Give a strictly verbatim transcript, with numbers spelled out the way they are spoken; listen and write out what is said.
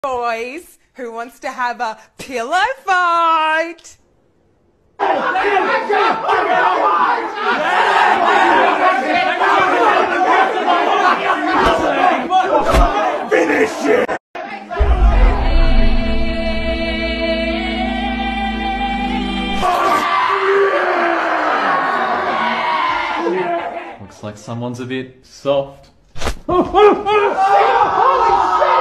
Boys, who wants to have a pillow fight? Finish it! Looks like someone's a bit soft. Holy shit!